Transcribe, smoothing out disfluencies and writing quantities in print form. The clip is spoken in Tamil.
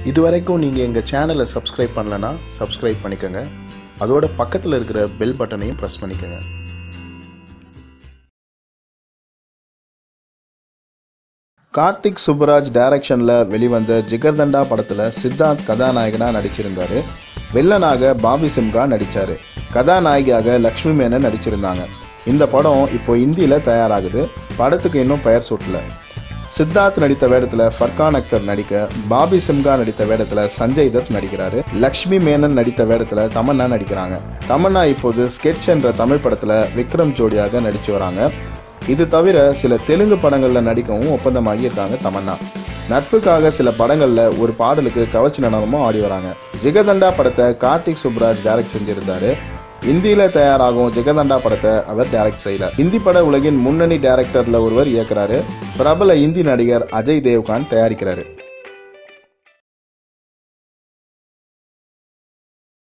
இதுவரைக்கும் நீங்கள் எங்கள் சேனலை சப்ஸ்கிரைப் பண்ணலன்னா சப்ஸ்கிரைப் பண்ணிக்கோங்க. அதோட பக்கத்தில் இருக்கிற பெல் பட்டனையும் ப்ரெஸ் பண்ணிக்கோங்க. கார்த்திக் சுப்புராஜ் டைரக்ஷனில் வெளிவந்த ஜிகர்தண்டா படத்தில் சித்தார்த் கதாநாயகனாக நடிச்சிருந்தார். வில்லனாக பாபி சிம்ஹா நடித்தார். கதாநாயகியாக லக்ஷ்மி மேனன் நடிச்சிருந்தாங்க. இந்த படம் இப்போ இந்தியில் தயாராகுது. படத்துக்கு இன்னும் பெயர் சூட்டல. சித்தார்த் நடித்த வேடத்தில் ஃபர்கான் அக்தர் நடிக்க, பாபி சிம்ஹா நடித்த வேடத்தில் சஞ்சய் தத் நடிக்கிறாரு. லக்ஷ்மி மேனன் நடித்த வேடத்தில் தமன்னா நடிக்கிறாங்க. தமன்னா இப்போது ஸ்கெட்ச் என்ற தமிழ் படத்தில் விக்ரம் ஜோடியாக நடித்து வராங்க. இது தவிர சில தெலுங்கு படங்களில் நடிக்கவும் ஒப்பந்தமாகி இருக்காங்க தமன்னா. நட்புக்காக சில படங்களில் ஒரு பாடலுக்கு கவர்ச்சி நடனமும் ஆடி வராங்க. ஜிகர்தண்டா படத்தை கார்த்திக் சுப்புராஜ் டைரக்ட் செஞ்சிருந்தாரு. இந்தியில் தயாராகும் ஜிகர்தண்டா படத்தை அவர் டைரக்ட் செய்யல. இந்தி பட உலகின் முன்னணி டைரக்டர்ல ஒருவர் இயக்குறாரு. பிரபல இந்தி நடிகர் அஜய் தேவ்கான் தயாரிக்கிறாரு.